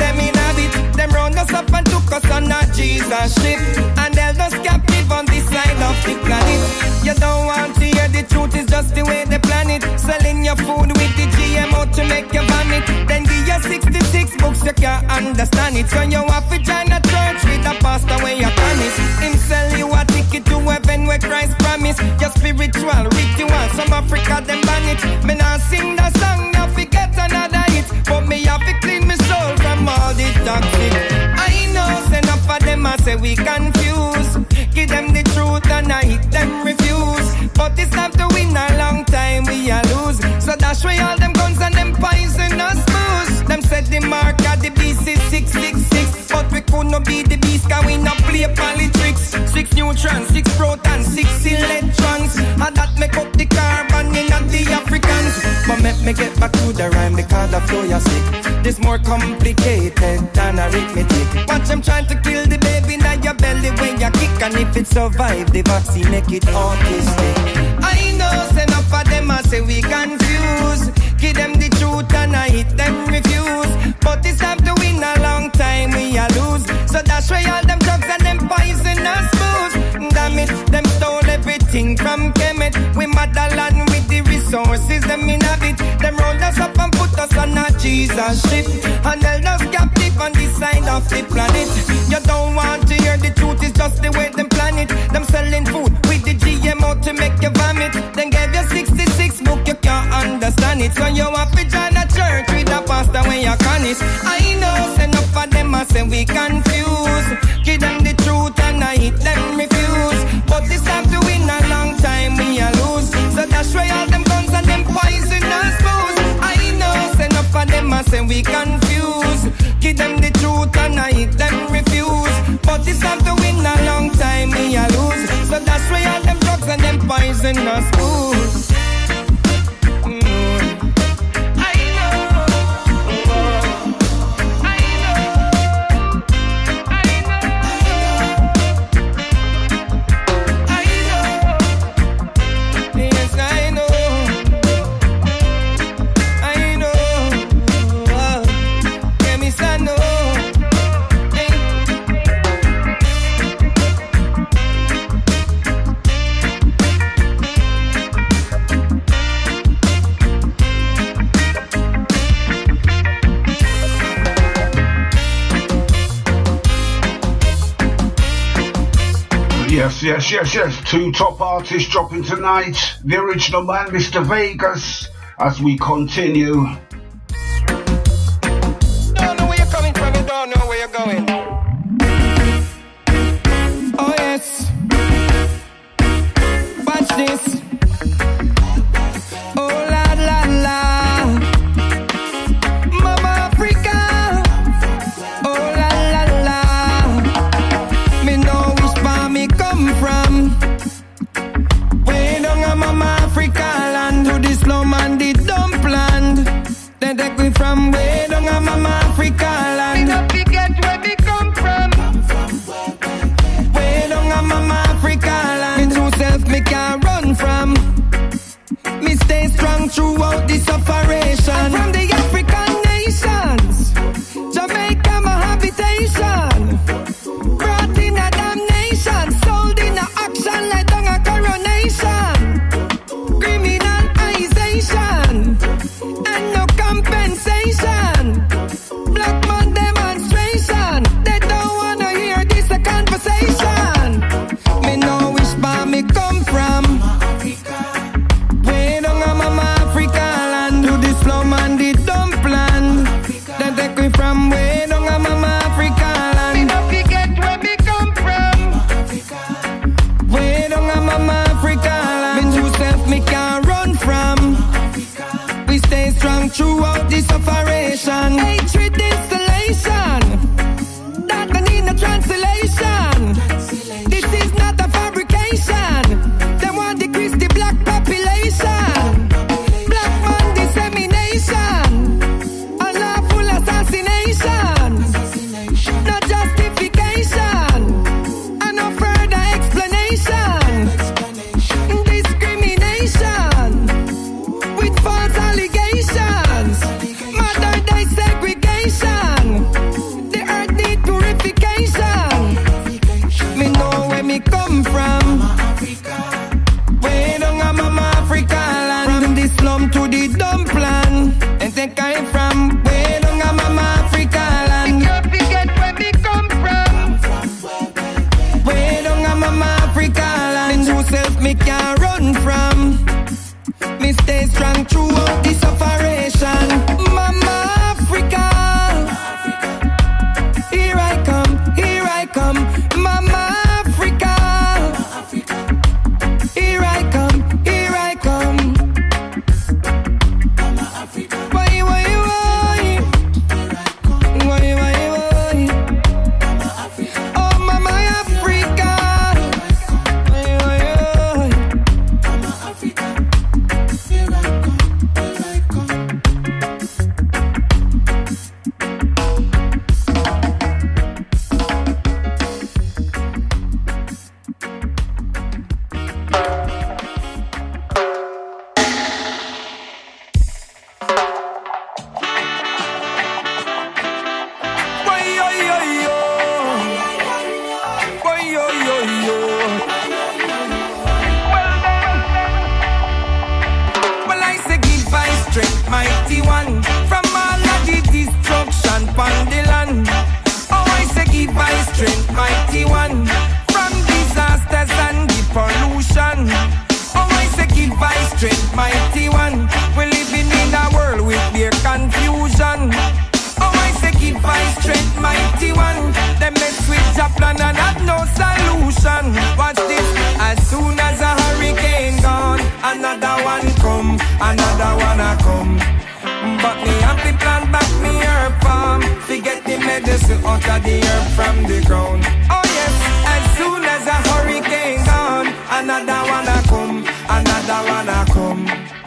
them in habit. Them round us up and took us on a Jesus ship, and held us captive on this side of the planet. You don't want to hear the truth, it's just the way they plan it. Selling your food with the GMO to make you vomit. Then give you 66 books, you can't understand it. So you have to join a church with a pastor where you promise. Him sell you a ticket to heaven where Christ promise. Your spiritual ritual, some Africa them ban it. Me not sing the song, now forget another hit. But me have to clean my soul from all the toxic. I know, enough of them I say we confuse. Give them the truth and I hit them refuse. But it's time to win a long time we a lose. So dash away all them guns and them poisonous booze. Them said the mark of the beast is 666, but we could not be the beast cause we not play politics. 6 neutrons, 6 protons, 6 electrons, and that make up the carbon in the Africans. But let me get back to the rhyme because the flow you sick. This more complicated than arithmetic. Watch them trying to kill the baby in your belly when you kick, and if it survive the vaccine make it autistic. I know enough of them I say we confuse. Give them the truth and I hit them refuse. But it's time to win a long time we a lose. So that's why all them drugs and them poisonous booze. Damn it, them stole everything from Kemet. We motherland with the resources them inhabit. Them rolled us up and put us on a Jesus ship, and held us captive on this side of the planet. You don't want to hear the truth, it's just the way them plan it. Them selling food with the GMO to make you vomit. Then gave you 66 book, you can't understand it. So you have to join a church with a pastor when you can it. I know enough of them I say we confuse. Give them the truth and I hit them refuse. But it's time to win a long time we a lose. So that's why all them guns and them poisonous booze. I know enough of them I say we confuse. Give them the truth and I hit them refuse. But it's time to win a long time we a lose. So that's why all them drugs and them poisonous booze. Yes. 2 top artists dropping tonight. The original man, Mr. Vegas, as we continue. Don't know where you're coming from, you don't know where you're going. Oh yes. Watch this. Oh la la la. Mama Africa. Oh la la la. Me know which part me come from. Way down on Mama Africa land, to the slum and the dump land. They take me from way down on Mama Africa land. Me don't forget where we come from. Way down on Mama Africa land. Me true self me can't run from. me can't run from. Me stay strong throughout this operation. Mama Africa, here I come, Mama Africa, here I come, Mama Africa. Why, why, Mama Africa. Oh, Mama Africa, Mama Africa. Out of the earth from the ground. Oh yes, as soon as a hurricane gone, another one a come, another one a come.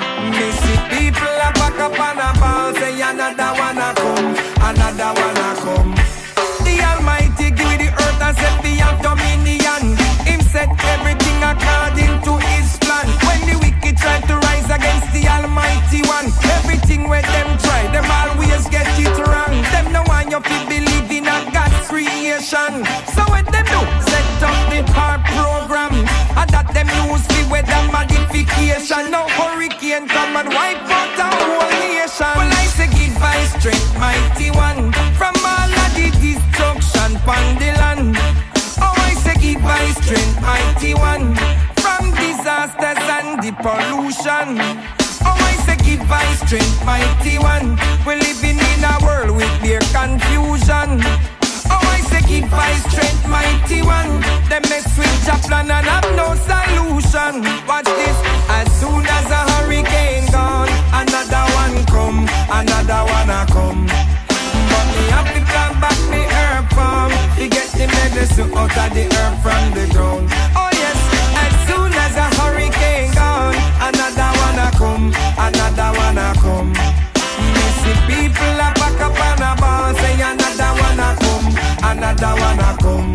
Me see people a pack up on a ball, say another one a come, another one a come. The Almighty give the earth and set the dominion. Him set everything according to his plan. When the wicked try to rise against the Almighty One, everything where them try, them always get it wrong. Them no one you feel believe in a God's creation. So what them do? Set up the hard program, and that them use the weather modification. No hurricane come and wipe out the whole nation. Well, I say give by strength, mighty one, from all of the destruction upon the land. Oh, I say give by strength, mighty one, from disasters and the pollution. Oh, I say give by strength, mighty one. We're living in a world with their confusion. Oh, I say give by strength, mighty one. They mess with your plan and have no solution. Watch this, as soon as a hurricane gone, another one come, another one a come. But me have to plant back me herb farm to get the medicine out of the herb from the ground. Oh yes, as soon as a hurricane gone, another one a come, another one a come. Me see people a pack up on a ball, say another one a come, another one a come.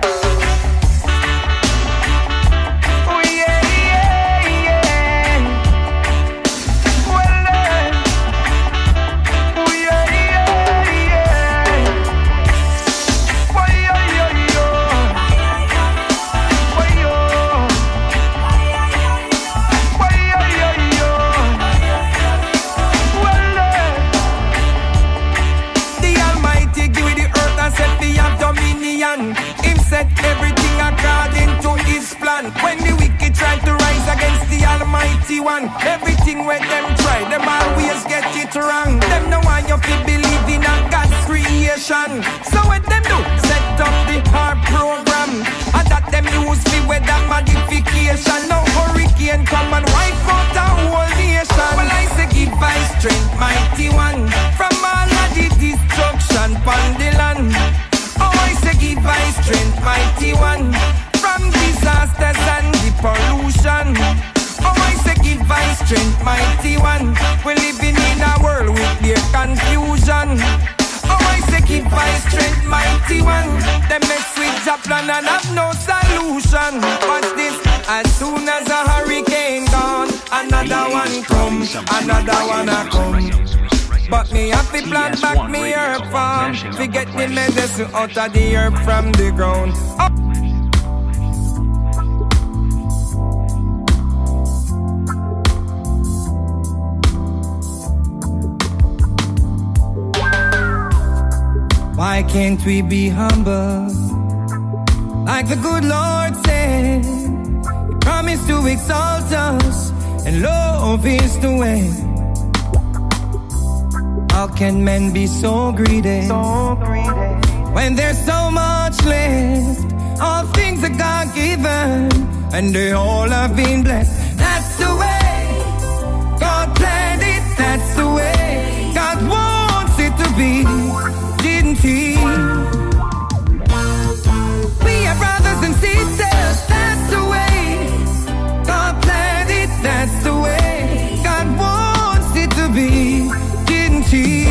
Oh yeah, yeah, yeah. Well, oh yeah, yeah, yeah. Why yo yo yo, why yo, why yo yo yo. Well, the Almighty give the earth and set the dominion. Him set everything according to his plan. When the wicked try to rise against the Almighty One, everything where them try, them always get it wrong. Them no one you feel believe in a God's creation. So what them do? Set up the hard program, and that them use the weather modification. No hurricane come and wipe out the whole nation. Well, I say give by strength, mighty one, from all of the destruction upon the land. Oh, I say give by strength, mighty one, from disasters and the pollution. Oh, I say give by strength, mighty one. We're living in a world with their confusion. Oh, I say give by strength, mighty one. They mess with your plan and have no solution. Watch this, as soon as a hurricane gone, another one come, another one a come. But me have to plant back me herb farm, forget the medicine out of the herb from the ground. Oh. Why can't we be humble? Like the good Lord said, He promised to to exalt us, and love is the way. How can men be so greedy? When there's so much left, all things are God given, and they all have been blessed. That's the way God planned it, that's the way God wants it to be, didn't He? We are brothers and sisters, that's the way God planned it, that's the way God wants it to be, didn't He?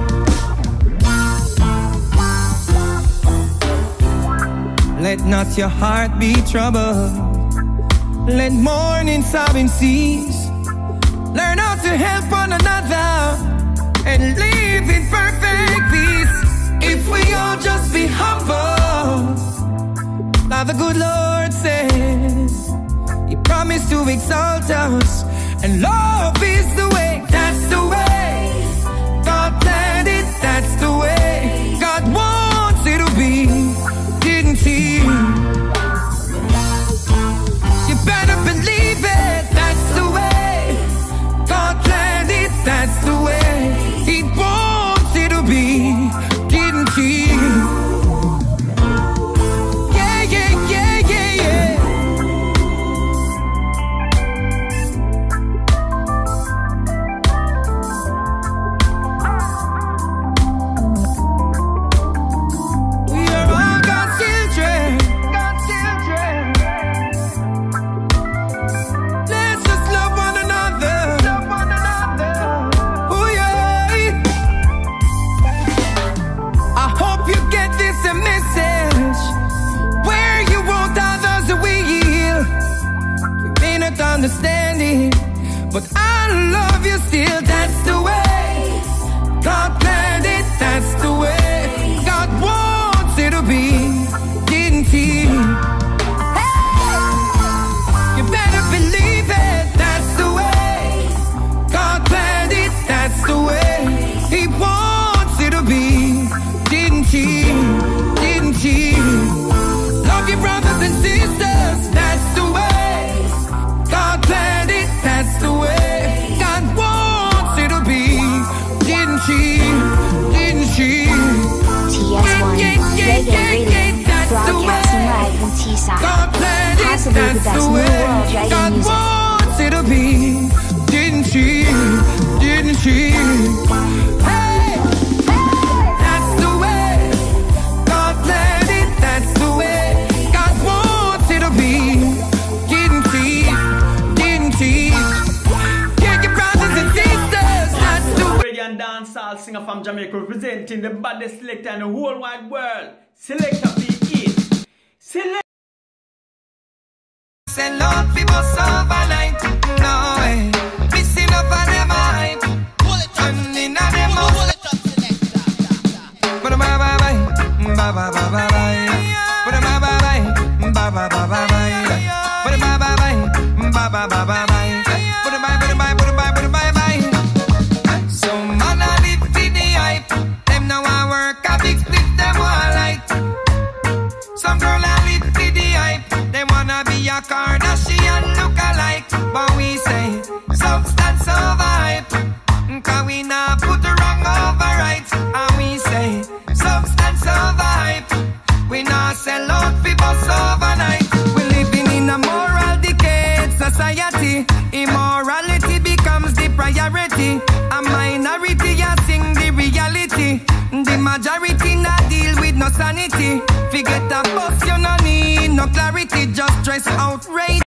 Let not your heart be troubled, let mourning, sobbing cease. Learn how to help one another and live in perfect peace. If we all just be humble, now the good Lord says He promised to exalt us, and love is the way. That's the way God planned it, that's the way God wants it to be, didn't He? You better believe it, that's the way God planned it, that's the way He wants it to be, didn't He? Yeah, yeah, yeah, yeah, yeah. We are all God's children, God's children. Let's just love one another, love one another. Oh yeah. I hope you get this a message. Where you want others to will, you may not understand it, but I love you still. That's the way God planned it, that's the way God wants it to be, didn't He? You better believe it, that's the way God planned it, that's the way He wants it to be, didn't He? Didn't He? Love your brothers and sisters, that's the way God planned it, that's the way God wants it to be, didn't He? Didn't He? TS1 Reggae Radio, broadcasting live from Teesside. God planned it, Possibly the that's best the new way world reggae God music. wants it to be, didn't He? Didn't He? Hey, that's the way God planned it, that's the way God wants it to be, didn't He? Didn't He? Yeah, your brothers and sisters, that's the way. Radio and dancehall singer from Jamaica, representing the baddest selector in the whole wide world. Selector P.E. Select. Say Lord, we must overnight. No way. Missing up on them hype. Turning on them up. But bye bye bye. Bye bye bye bye bye. But bye bye bye. Bye bye bye bye bye. But bye bye bye. Bye bye bye bye bye. But bye bye bye bye bye bye. So man I live for the hype. Them now I work a big split, them all light. Some girl I live for the hype. They wanna be a Kardashian look alike. But we say substance over hype, 'cause we not put the wrong over right. And we say substance over hype. We not sell out for bus overnight. We living in a moral decayed society. Immorality becomes the priority. A minority a sing the reality. The majority not deal with no sanity. Forget a bus, you no need no clarity. Just dress outrage.